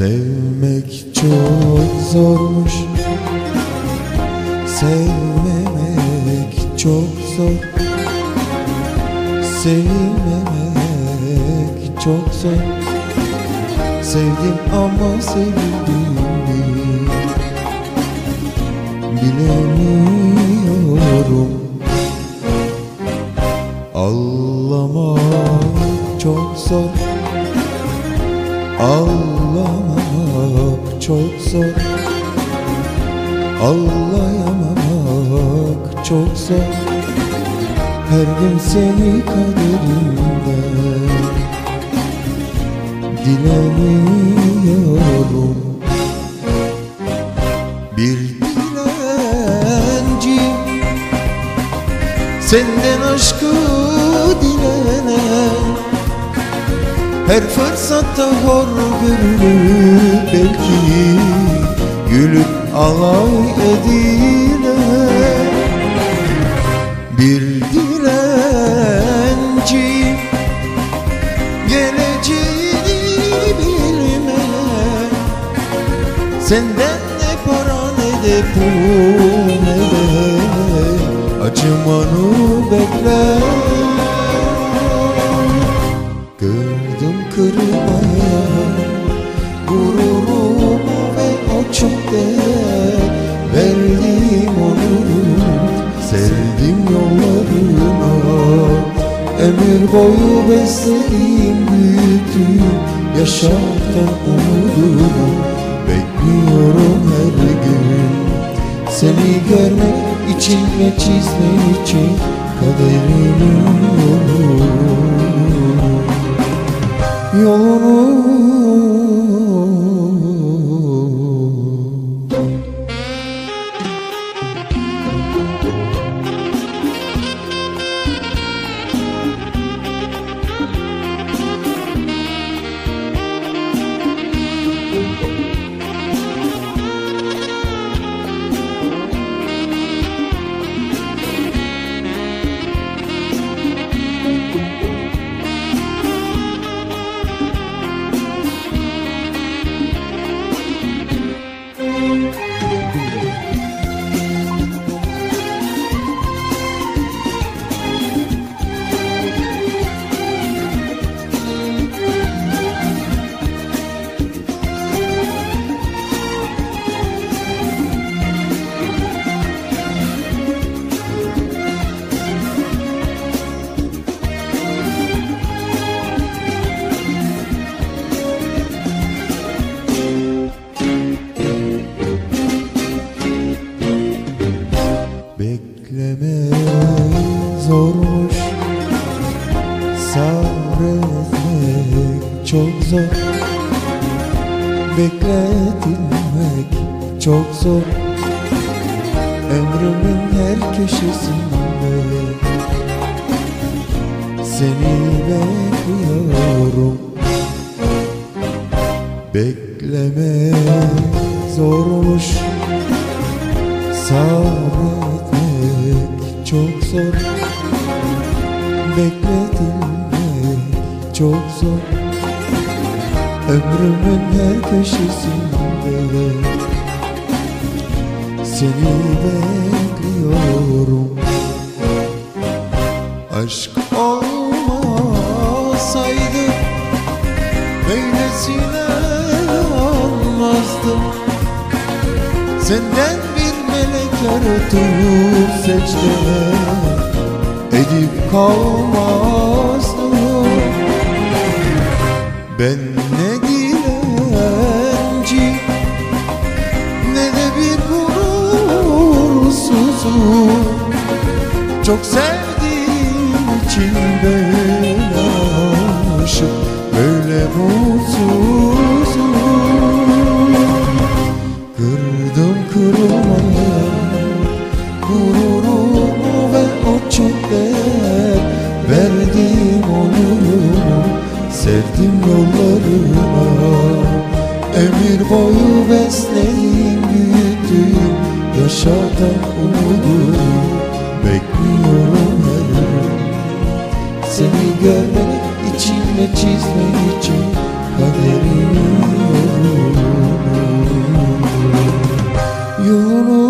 Sevmek çok zormuş, sevmemek çok zor. Sevmemek çok zor. Sevdim ama sevildiğimi bilemiyorum. Ağlamak çok zor, ağlamak çok zor. Ağlayamamak çok zor. Her gün seni kaderimden dilemiyorum. Bir dilenci, senden aşkı dilenen, her fırsatta hor görülüp belki gülüp alay edilen. Bir dilenci, geleceğini bilmeyen, senden ne para ne de pul ne de acımanı bekler. Kırdım kırmaya gururumu ve o çok değer verdiğim onurumu, sevdim yollarına, ömür boyu beslediğim büyüttüm yaşarken umudumu. Bekliyorum her gün seni görmek için ve çizmek için kaderimin yolunu. Beklemek zormuş, sabretmek çok zor. Bekletilmek çok zor. Ömrümün her köşesinde seni bekliyorum. Beklemek zormuş, sabretmek çok zor. Bekletilmek çok zor. Ömrümün her köşesinde seni bekliyorum. Aşk olmasaydı böylesine olmazdım. Senden bir melek yaratıp secde edip kalmazdım. Ben ne dilenci ne de bir gurursuzum. Çok sevdiğim için böyle aşık, böyle mutsuzum. Kırdım kırmaya gururumu ve o çok değer verdiğim onurumu, sevdim yollarına, ömür boyu beslediğim büyüttüm yaşatan umudumu. Bekliyorum her gün seni görmek için ve çizmek için kaderimin yolunu. Yolunu